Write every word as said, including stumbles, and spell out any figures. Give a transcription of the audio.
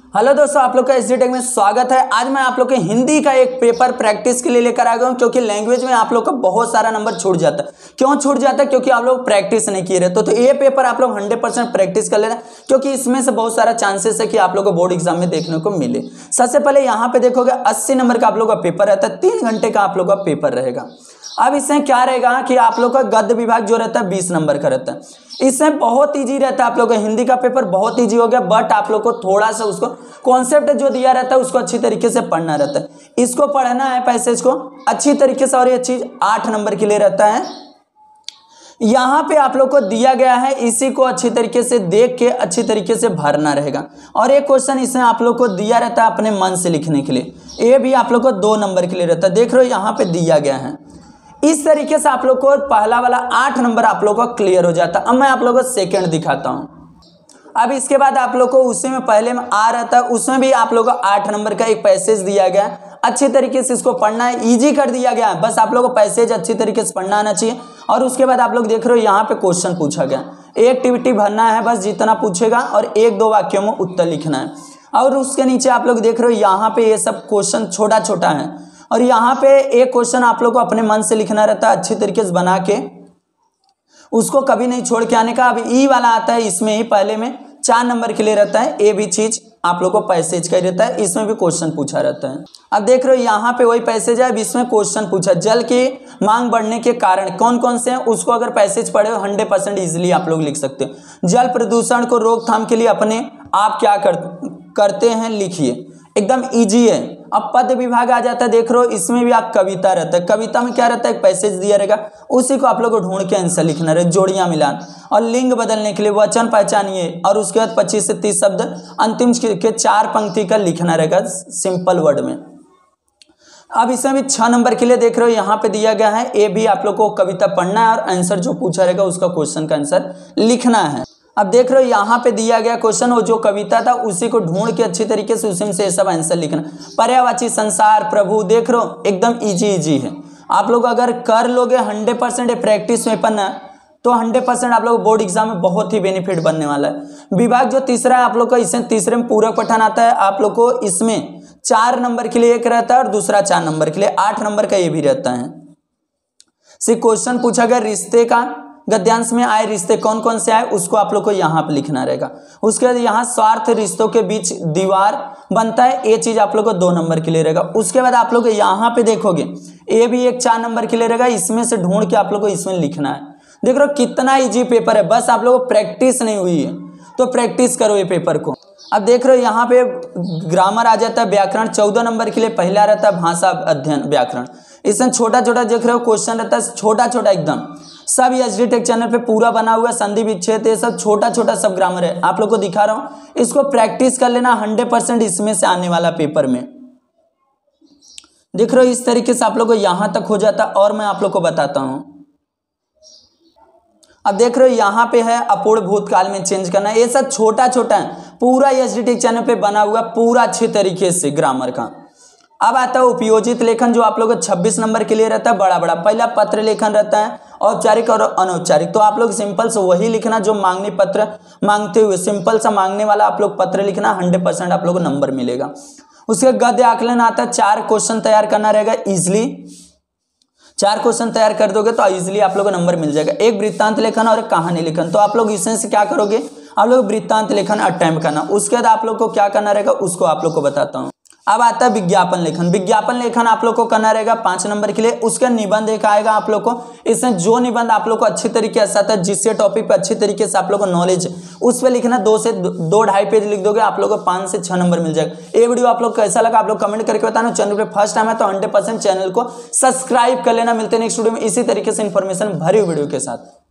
Hello दोस्तों, आप लोग का एसडी टेक में स्वागत है। आज मैं आप लोग के हिंदी का एक पेपर प्रैक्टिस के लिए लेकर आ गया हूं, क्योंकि लैंग्वेज में आप लोग का बहुत सारा नंबर छूट जाता है। क्यों छूट जाता है? क्योंकि आप लोग प्रैक्टिस नहीं किए रहते। तो ये पेपर आप लोग हंड्रेड परसेंट प्रैक्टिस कर लेना, क्योंकि इसमें से बहुत सारा चांसेस है कि आप लोग को बोर्ड एग्जाम में देखने को मिले। सबसे पहले यहाँ पे देखोगे अस्सी नंबर का आप लोग का पेपर रहता है, तीन घंटे का आप लोग का पेपर रहेगा। अब इसमें क्या रहेगा कि आप लोग का गद्य विभाग जो रहता है बीस नंबर का रहता है। इसमें बहुत इजी रहता है, आप लोग का हिंदी का पेपर बहुत इजी हो गया, बट आप लोग को थोड़ा सा उसको कॉन्सेप्ट जो दिया रहता है उसको अच्छी तरीके से पढ़ना रहता है। इसको पढ़ना है पैसेज को अच्छी तरीके से, और ये चीज आठ नंबर के लिए रहता है। यहाँ पे आप लोग को दिया गया है, इसी को अच्छी तरीके से देख के अच्छी तरीके से भरना रहेगा। और एक क्वेश्चन इसमें आप लोग को दिया रहता है अपने मन से लिखने के लिए, ये भी आप लोग को दो नंबर के लिए रहता है। देख रहे हो यहाँ पे दिया गया है। इस तरीके से आप लोग को पहला वाला आठ नंबर आप लोग को क्लियर हो जाता है। अब मैं आप लोग को सेकंड दिखाता हूं। अब इसके बाद आप लोग को उसी में पहले में आ रहा था, उसमें भी आप लोग को आठ नंबर का एक पैसेज दिया गया है। अच्छी तरीके से इसको पढ़ना है, इजी कर दिया गया है, बस आप लोग को पैसेज अच्छी तरीके से पढ़ना आना चाहिए। और उसके बाद आप लोग देख रहे हो यहाँ पे क्वेश्चन पूछा गया, एक एक्टिविटी भरना है, बस जितना पूछेगा, और एक दो वाक्यों में उत्तर लिखना है। और उसके नीचे आप लोग देख रहे हो यहाँ पे ये सब क्वेश्चन छोटा छोटा है, और यहाँ पे एक क्वेश्चन आप लोग को अपने मन से लिखना रहता है अच्छी तरीके से बना के, उसको कभी नहीं छोड़ के आने का। अब ई वाला आता है, इसमें ही पहले में चार नंबर के लिए रहता है। ए भी चीज आप लोग को पैसेज का रहता है, इसमें भी क्वेश्चन पूछा रहता है। अब देख रहे हो यहाँ पे वही पैसेज है, अब इसमें क्वेश्चन पूछा जल की मांग बढ़ने के कारण कौन कौन से हैं, उसको अगर पैसेज पढ़े हो हंड्रेड परसेंट इजिली आप लोग लिख सकते हो। जल प्रदूषण को रोकथाम के लिए अपने आप क्या कर, करते हैं लिखिए, एकदम इजी है। अब पद विभाग आ जाता है, देख रहे हो इसमें भी आप कविता रहता है। कविता में क्या रहता है, एक पैसेज दिया रहेगा, उसी को आप लोग को ढूंढ के आंसर लिखना रहे, जोड़ियां मिलान। और लिंग बदलने के लिए वचन पहचानिए, और उसके बाद पच्चीस से तीस शब्द अंतिम के चार पंक्ति का लिखना रहेगा सिंपल वर्ड में। अब इसमें भी छह नंबर के लिए देख रहे हो यहाँ पे दिया गया है, ए भी आप लोग को कविता पढ़ना है, और आंसर जो पूछा रहेगा उसका क्वेश्चन का आंसर लिखना है। अब देख रहे हो यहाँ पे दिया गया क्वेश्चन, वो जो कविता था उसी को ढूंढ के अच्छी तरीके से उसी से सब आंसर लिखना। पर्यायवाची संसार प्रभु, देख रहे हो एकदम इजी इजी है। आप लोग अगर कर लोगे हंड्रेड परसेंट प्रैक्टिस में पढ़ना, तो हंड्रेड परसेंट आप लोग बोर्ड एग्जाम में बहुत ही बेनिफिट बनने वाला है। विभाग जो तीसरा है आप लोग का, इसमें तीसरे में पूरक पठन आता है। आप लोग को इसमें चार नंबर के लिए एक रहता है, और दूसरा चार नंबर के लिए आठ नंबर का ये भी रहता है। सिर्फ क्वेश्चन पूछा गया रिश्ते का, गद्यांश में आए रिश्ते कौन कौन से आए उसको आप लोग को यहाँ पे लिखना रहेगा। उसके बाद यहाँ स्वार्थ रिश्तों के बीच दीवार बनता है, ये चीज आप लोग को दो नंबर के लिए रहेगा। उसके बाद आप लोग यहाँ पे देखोगे ये भी एक चार नंबर के लिए रहेगा, इसमें से ढूंढ के आप लोग को इसमें लिखना है। देख रहे हो कितना इजी पेपर है, बस आप लोग को प्रैक्टिस नहीं हुई है तो प्रैक्टिस करो ये पेपर को। अब देख रहे हो यहाँ पे ग्रामर आ जाता है, व्याकरण चौदह नंबर के लिए पहला रहता है भाषा अध्ययन व्याकरण। इसमें छोटा छोटा देख रहे हो क्वेश्चन रहता है, छोटा छोटा एकदम, सब एसडी टेक चैनल पे पूरा बना हुआ है, संधि विच्छेद ये सब छोटा छोटा सब ग्रामर है, आप लोग को दिखा रहा हूँ। इसको प्रैक्टिस कर लेना, हंड्रेड परसेंट इसमें से आने वाला पेपर में। देख रहे हो इस तरीके से आप लोग को यहां तक हो जाता। और मैं आप लोग को बताता हूं, अब देख रहे हो यहाँ पे है अपूर्ण भूतकाल में चेंज करना, ये सब छोटा छोटा है, पूरा एसडी टेक चैनल पे बना हुआ पूरा अच्छे तरीके से ग्रामर का। अब आता है उपयोजित लेखन, जो आप लोग को छब्बीस नंबर के लिए रहता है, बड़ा बड़ा पहला पत्र लेखन रहता है, औपचारिक और अनौपचारिक। तो आप लोग सिंपल से वही लिखना जो मांगनी पत्र मांगते हुए, सिंपल सा मांगने वाला आप लोग पत्र लिखना, हंड्रेड परसेंट आप लोग को नंबर मिलेगा। उसके गद्य आकलन आता है, चार क्वेश्चन तैयार करना रहेगा इजिली, चार क्वेश्चन तैयार कर दोगे तो इजिली आप लोग को नंबर मिल जाएगा। एक वृत्तांत लेखन और एक कहानी लेखन, तो आप लोग इसमें से क्या करोगे, आप लोग वृत्तांत लेखन अटेम्प्ट करना। उसके बाद आप लोग को क्या करना रहेगा उसको आप लोग को बताता हूँ। अब आता है विज्ञापन लेखन, विज्ञापन लेखन आप लोग को करना रहेगा पांच नंबर के लिए। उसका निबंध एक आएगा आप लोग को, इसमें जो निबंध आप लोग को अच्छी तरीके से आता है, जिससे टॉपिक पे अच्छी तरीके से आप लोग को नॉलेज उस पर लिखना, दो से दो ढाई पेज लिख दोगे, आप लोग को पांच से छह नंबर मिल जाएगा। ये वीडियो आप लोग कैसा लगा आप लोग कमेंट करके बताना। चैनल पे फर्स्ट टाइम है तो हंड्रेड परसेंट चैनल को सब्सक्राइब कर लेना। मिलते हैं नेक्स्ट वीडियो में इसी तरीके से इन्फॉर्मेशन भरी वीडियो के साथ।